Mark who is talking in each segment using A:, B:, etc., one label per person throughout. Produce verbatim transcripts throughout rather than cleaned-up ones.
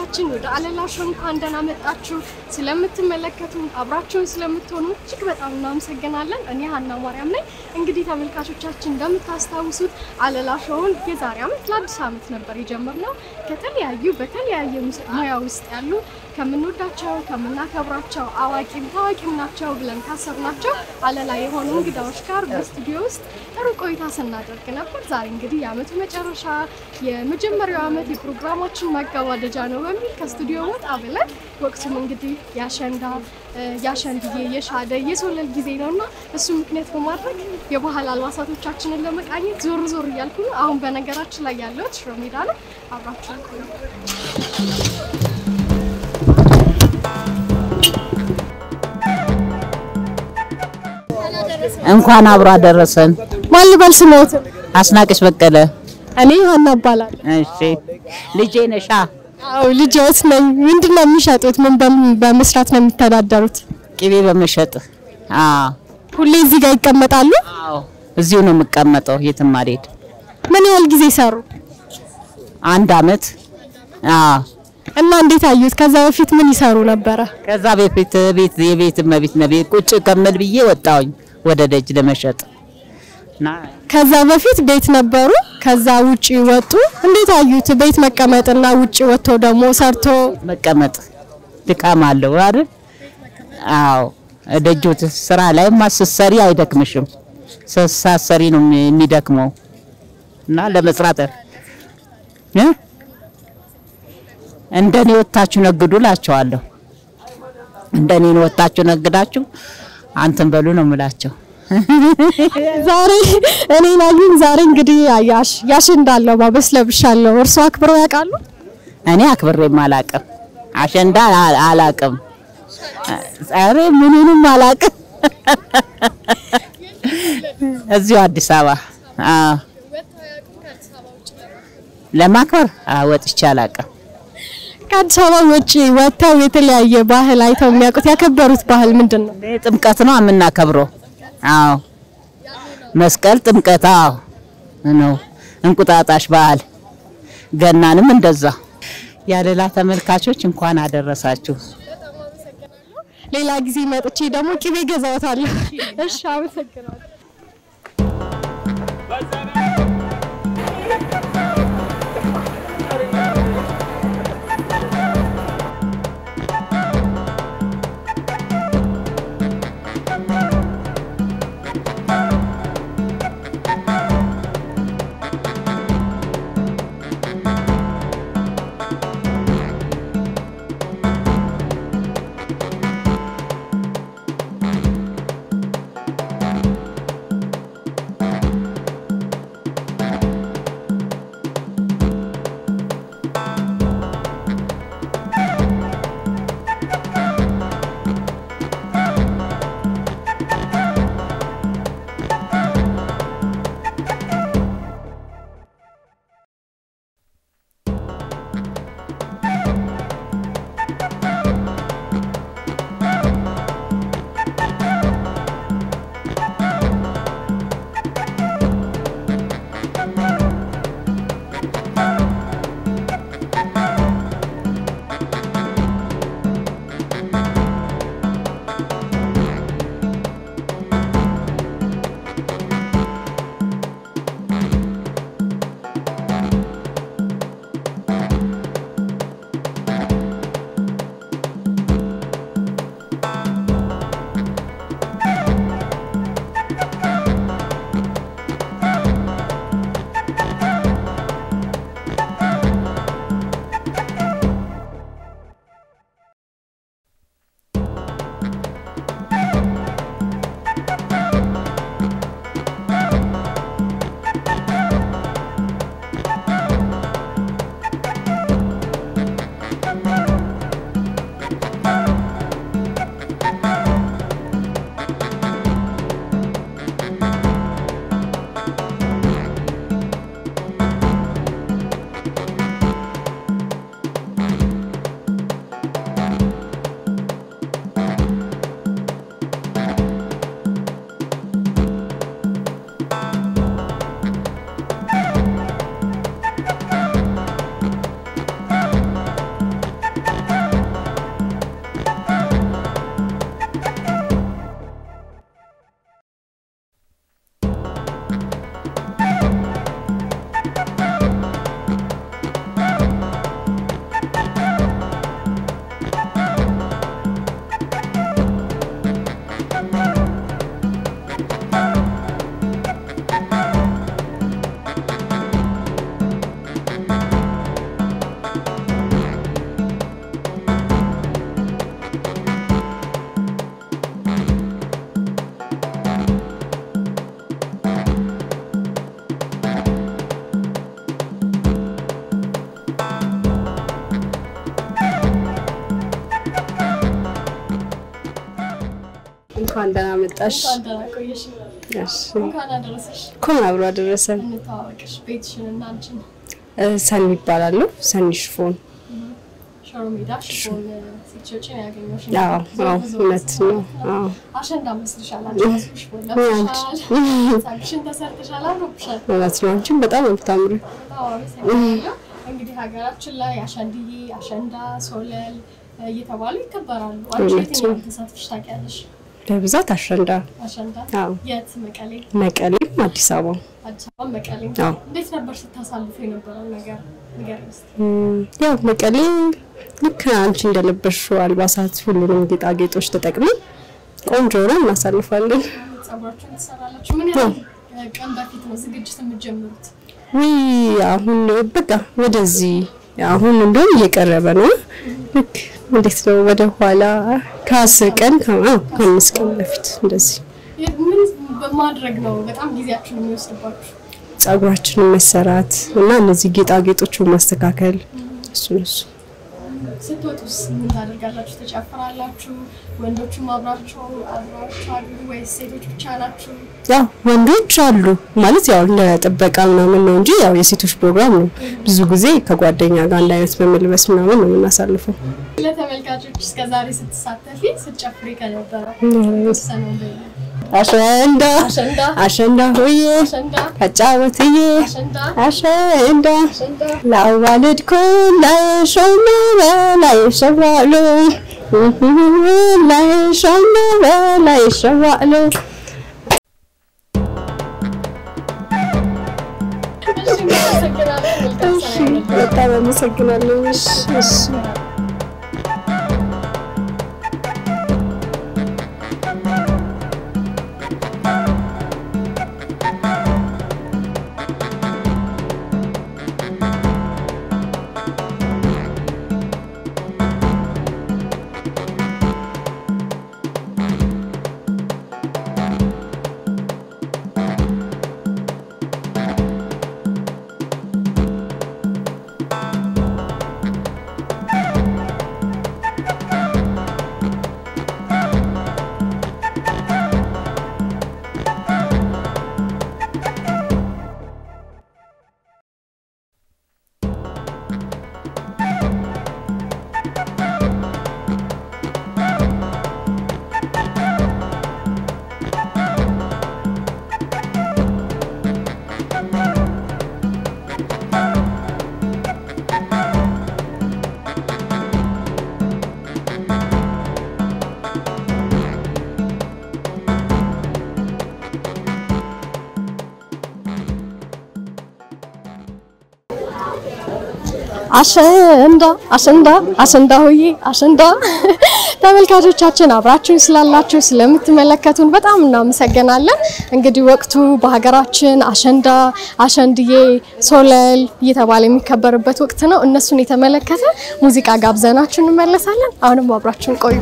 A: ተመልካቾቻችን ወደ አለላ ሾው እንኳን ደህና መጣችሁ ስለምትመለከቱን አብራችሁን ስለምትሆኑ እጅግ በጣም እናመሰግናለን እኔ ሀናማርያም ነኝ እንግዲህ ተመልካቾቻችን እንደምታስታውሱት አለላ ሾውን የዛሬ አመት ለአዲስ አመት ነበር የጀመርነው ከተለያዩ በተለያየ ሙያ ውስጥ ያሉ ከምንወዳቸው ከምናከብራቸው አዋቂም ታዋቂም ናቸው ብለን ካሰብናቸው አለላ የሆኑ እንግዶች ጋር በስቱዲዮ ውስጥ ጥሩ ቆይታ ስናደርግ ነበር ዛሬ እንግዲህ የአመቱ መጨረሻ የመጀመሪያው አመት የፕሮግራማችን ማገባደጃ ነው በሚል ከስቱዲዮ ወጣ ብለን ወቅቱም እንግዲህ ያሸንዳ ያሸንድዬ የሻደ የሶለል ጊዜ ነውና እሱ ምክንያት በማድረግ የባህል አልባሳቶቻችንን ለመቃኘት ዞር ዞር እያልኩ አሁን በነገራችን ላይ ያለው ሽሮ ሜዳ ነው አብራችሁን ቆዩ
B: እንኳን አብራ ደረሰን
A: ማን ልበል ስሞት
B: አስናቀሽ በቀለ
A: እኔ ሀና ባላል
B: እሺ ልጄ ነሻ
A: አው ልጅዎት ነኝ ምንድነው የሚሸጡት ምን በመስራት ነው የሚተዳደሩት
B: ቅቤ በመሸጥ አዎ
A: ሁሌ እዚህ ጋር ይቀመጣሉ
B: አዎ እዚሁ ነው የምቀመጠው የትም አልሄድ
A: ምን ያህል ጊዜ ሰሩ
B: አንድ አመት አዎ
A: እና እንዴት አዩት ከዛ በፊት ምን ይሰሩ ነበር
B: ከዛ በፊት ቤት የቤት መቤት ነብይ ቁጭ ከመል ብዬ ወጣሁኝ ወደ ደጅ ለመሸጥ ና
A: ከዛ በፊት ቤት ነበሩ ከዛ ውጪ ወጡ እንዴት አዩት ቤት መቀመጥና ውጪ ወጥቶ ደሞ ሰርቶ
B: መቀመጥ ድካም አለው አይደል አዎ ደጆት ስራ ላይ ማስሰሪ አይደክምሽም ሰሳሰሪ ነው የሚደክመው እና ለመስራት እ እንደኔ ወጣችሁ ነግዱላችኋለሁ እንደኔ ወጣችሁ ነግዳችሁ አንተን በሉ ነው ምላቸው
A: ዛሬ እኔ ናዩን ዛሬ እንግዲህ ያያሽ ያሸንዳለው ባበስለብሻለሁ እርሱ አክብረው ያቃሉ
B: እኔ አክብሬ ማላቀም አሸንዳ አላቀም ዛሬ ምንንም ማላቀም እዚሁ አዲስ አበባ አ ለማክበር ወጥቼ አላቀም
A: ከአዲስ አበባ ውጪ ወጣው የተለያየ ባህል አይተው የሚያውቁት ያከበሩት ባህል ምንድነው
B: ጥምቀት ነው አምናከብረው አዎ መስቀል ጥምቀት አዎ ነው እንቁጣጣሽ በዓል ገናንም እንደዛ ያለላ ተመልካቾች እንኳን አደረሳችሁ
A: ሌላ ጊዜ መጥቼ ደግሞ ቅቤ ገዛውታለሁ እሺ አመሰግናለሁ
C: መጣሽ
A: ቆየሽ
C: እሺ
A: እንኳን አደረሰሽ
C: እንኳን አብሮ አደረሰን
A: እንታወቅሽ ቤትሽን እና አንቺን
C: ሰኒ ይባላል ሰኒ ሽፎን
A: ሻሮሜዳ ሽፎን ሲቸጭ ያገኘሽ
C: አዎ አዎ እውነት ነው አዎ
A: አሸንዳ መስልሻል አንቺ ሽፎን ለብሻል ሳክሽን ተሰርተሻል አሮብሻል
C: እውነት ነው አንቺም በጣም የምታምሩ
A: አዎ እንግዲህ ሀገራችን ላይ አሸንድዬ አሸንዳ ሶለል እየተባሉ ይከበራሉ አንቺ የትኛው ተሳትፈሽ ታውቂያለሽ በብዛት
C: አሸንዳ
A: አሸንዳ
C: አዎ
A: የት መቀሌ
C: መቀሌ አዲስ አበባ
A: አዲስ አበባ መቀሌ እንዴት ነበር ስታሳልፉ የነበረው ነገር ንገሪስ
C: ያው መቀሌ ልክ አንቺ እንደለበሽው አልባሳት ሁሉንም ጌጣጌጦች ተጠቅመን ቆንጆ ነው እናሳልፋለን
A: ጸጉራችሁን ተሰራላችሁ ምን ያህል ቀን በፊት ነው ዝግጅት የምትጀምሩት
C: ወይ አሁን በቃ ወደዚህ አሁን እንደውም እየቀረበ ነው ልክ እንዴት ነው ወደ ኋላ ከአስር ቀን ከአምስት ቀን በፊት እንደዚህ
A: ምን በማድረግ ነው በጣም ጊዜያችሁን የሚወስድባችሁ
C: ጸጉራችንን መሰራት እና እነዚህ ጌጣጌጦችን ማስተካከል እሱ ነው
A: ስትወጡስ ምን ታደርጋላችሁ ተጨፍራላችሁ ወንዶቹም አብራችሁ አብራችሁ አሉ ወይስ ሴቶች ብቻ ናችሁ
C: ያው ወንዶች አሉ ማለት ያው ለጥበቃ ምናምን ነው እንጂ ያው የሴቶች ፕሮግራም ነው ብዙ ጊዜ ከጓደኛ ጋር አንድ አይነት በመልበስ ምናምን ነው እናሳልፈው
A: ለተመልካቾች እስከዛሬ ስትሳተፊ ስትጨፍሪ ከነበረ ሰነው
C: አሸንዳ
A: አሸንዳ
C: አሸንዳ ሆዬ
A: አሸንዳ
C: አጫወትዬ
A: አሸንዳ
C: አሸንዳ
A: አሸንዳ
C: ላዋልድኩን ላይሾም በላይ ሸዋሉ ላይሾም በላይ ሸዋሉ በጣም አመሰግናለሁ እሺ
A: አሸንዳ አሸንዳ አሸንዳ ሆዬ አሸንዳ ተመልካቾቻችን አብራችሁን ስላላችሁ ስለምትመለከቱን በጣም እናመሰግናለን እንግዲህ ወቅቱ በሀገራችን አሸንዳ አሸንድዬ ሶለል እየተባለ የሚከበርበት ወቅት ነው እነሱን የተመለከተ ሙዚቃ ጋብዘናችሁ እንመለሳለን አሁንም አብራችሁን ቆዩ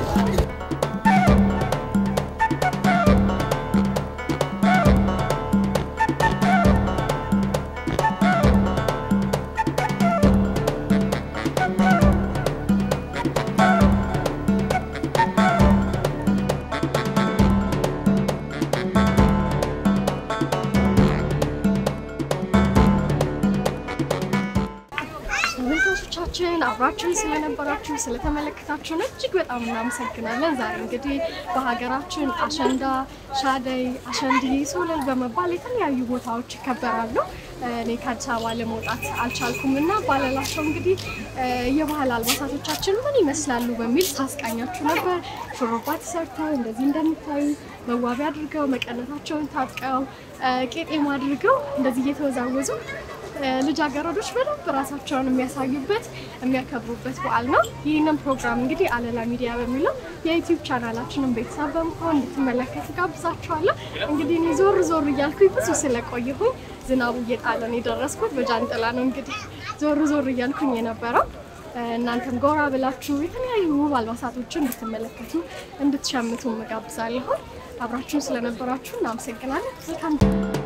A: አብራችሁን ስለነበራችሁ ስለተመለከታችሁ እጅግ በጣም እናመሰግናለን ዛሬ እንግዲህ በሀገራችን አሸንዳ ሻደይ አሸንድዬ ሶለል በመባል የተለያዩ ቦታዎች ይከበራሉ እኔ ከአዲስ አበባ ለመውጣት አልቻልኩምና ባለላቸው እንግዲህ የባህል አልባሳቶቻችን ምን ይመስላሉ በሚል ሳስቃኛችሁ ነበር ሹሩባ ተሰርተው እንደዚህ እንደምታዩ መዋቢያ አድርገው መቀነታቸውን ታጥቀው ቄጤማ አድርገው እንደዚህ እየተወዛወዙ ልጃገረዶች በደንብ ራሳቸውን የሚያሳዩበት የሚያከብሩበት በዓል ነው ይሄንን ፕሮግራም እንግዲህ አለላ ሚዲያ በሚለው የዩቲዩብ ቻናላችንን ቤተሰብ በመሆን እንድትመለከቱ ጋብዛችኋለሁ እንግዲህ እኔ ዞር ዞር እያልኩኝ ብዙ ስለቆየሁኝ ዝናቡ እየጣለ ነው የደረስኩት በጃንጥላ ነው እንግዲህ ዞር ዞር እያልኩኝ የነበረው እናንተም ጎራ ብላችሁ የተለያዩ ውብ አልባሳቶችን እንድትመለከቱ እንድትሸምቱ መጋብዛለሁ አብራችሁን ስለነበራችሁ እናመሰግናለን መልካም